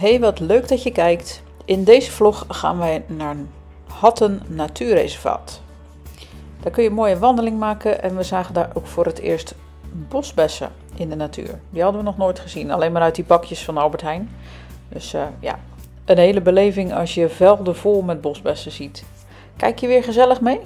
Hey, wat leuk dat je kijkt. In deze vlog gaan wij naar Hattem Natuurreservaat. Daar kun je een mooie wandeling maken en we zagen daar ook voor het eerst bosbessen in de natuur. Die hadden we nog nooit gezien, alleen maar uit die bakjes van Albert Heijn. Dus ja, een hele beleving als je velden vol met bosbessen ziet. Kijk je weer gezellig mee?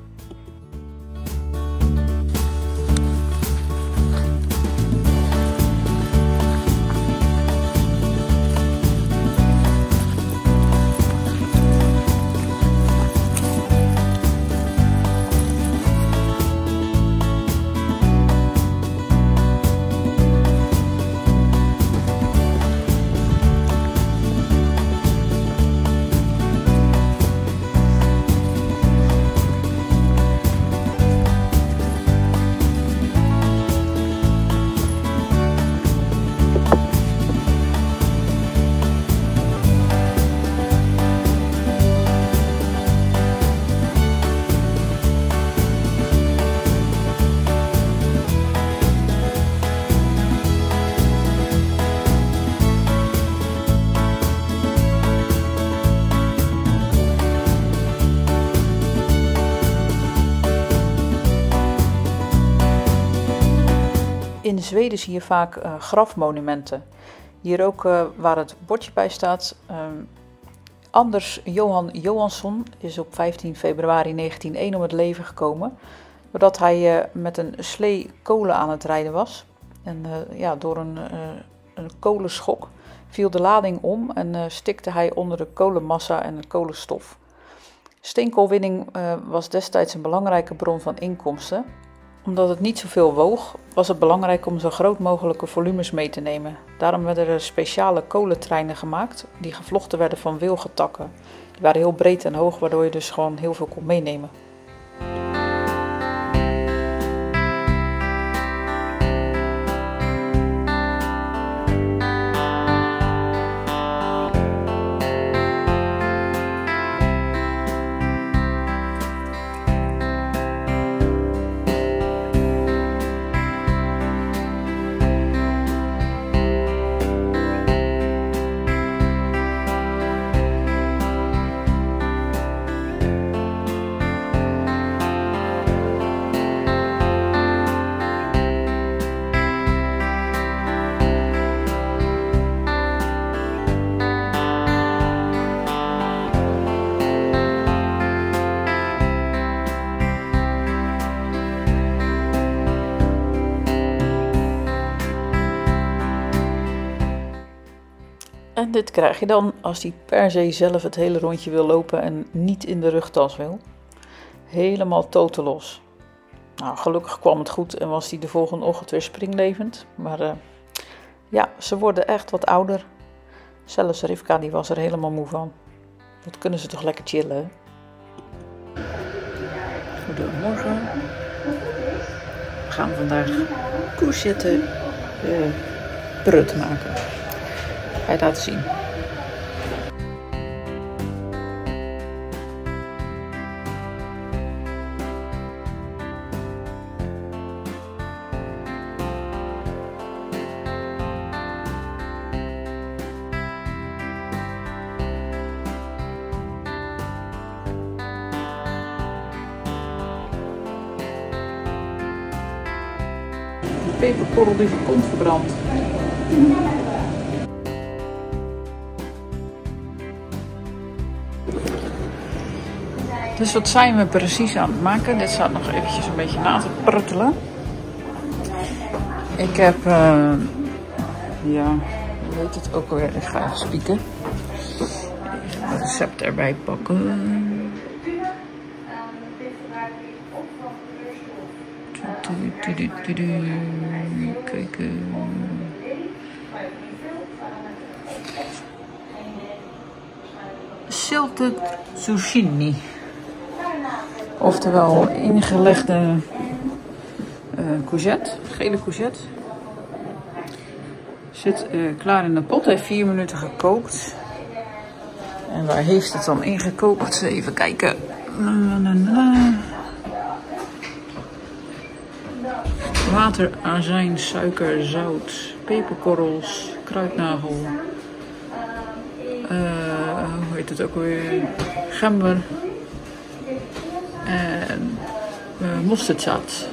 In Zweden zie je vaak grafmonumenten. Hier ook waar het bordje bij staat. Anders Johan Johansson is op 15 februari 1901 om het leven gekomen. Doordat hij met een slee kolen aan het rijden was. En door een kolenschok viel de lading om en stikte hij onder de kolenmassa en de kolenstof. Steenkoolwinning was destijds een belangrijke bron van inkomsten. Omdat het niet zoveel woog, was het belangrijk om zo groot mogelijke volumes mee te nemen. Daarom werden er speciale kolentreinen gemaakt die gevlochten werden van wilgetakken. Die waren heel breed en hoog, waardoor je dus gewoon heel veel kon meenemen. En dit krijg je dan als hij per se zelf het hele rondje wil lopen en niet in de rugtas wil. Helemaal totelos. Nou, gelukkig kwam het goed en was hij de volgende ochtend weer springlevend. Maar ja, ze worden echt wat ouder. Zelfs Rivka die was er helemaal moe van. Dat kunnen ze toch lekker chillen, hè? Goedemorgen. We gaan vandaag courgette prut maken. Ga je laten zien. De peperkorrel die komt verbrand. Dus wat zijn we precies aan het maken? Dit staat nog eventjes een beetje na te pruttelen. Ik heb, hoe heet het ook alweer? Ik ga even spieken. Even het recept erbij pakken. Kijken. Salted zucchini. Oftewel ingelegde courgette, gele courgette. Zit klaar in de pot, heeft 4 minuten gekookt. En waar heeft het dan ingekookt? Even kijken. Water, azijn, suiker, zout, peperkorrels, kruidnagel, hoe heet het ook weer? Gember en mosterdzaad.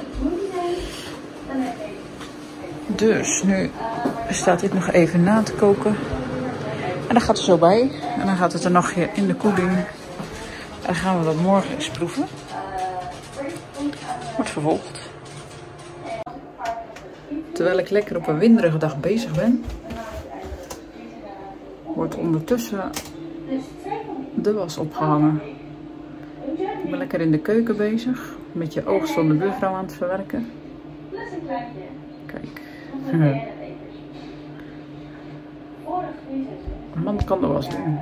Dus nu staat dit nog even na te koken. En dan gaat het zo bij. En dan gaat het er nog in de koeling. En dan gaan we dat morgen eens proeven. Wordt vervolgd. Terwijl ik lekker op een winderige dag bezig ben, wordt ondertussen de was opgehangen. Ik ben lekker in de keuken bezig. Met je oogst van de buurvrouw aan het verwerken. Kijk. Een man kan de was doen.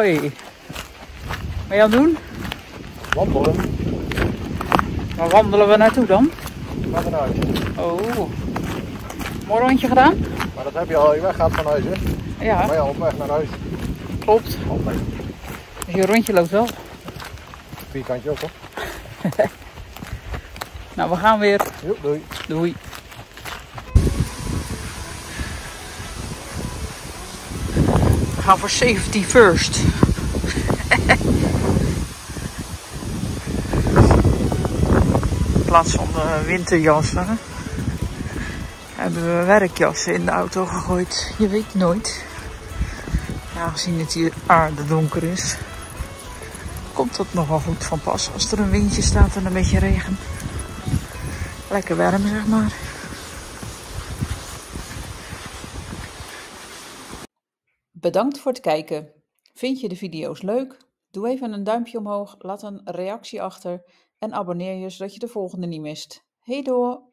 Hoi. Wat je aan het doen? Wandelen. Waar wandelen we naartoe dan? Naar huis. Oh. Mooi rondje gedaan? Maar dat heb je al je weg gaat van huis, hè? Ja. Ben je al op weg naar huis? Klopt. Altijd. Dus je rondje loopt wel. Vierkantje ook, hoor. Nou, we gaan weer. Jo, doei. Doei. We gaan voor safety first. In plaats van de winterjassen hebben we werkjassen in de auto gegooid. Je weet nooit. Ja, gezien het hier aardedonker is, komt dat nog wel goed van pas als er een windje staat en een beetje regen. Lekker warm, zeg maar. Bedankt voor het kijken. Vind je de video's leuk? Doe even een duimpje omhoog, laat een reactie achter en abonneer je zodat je de volgende niet mist. Hey door!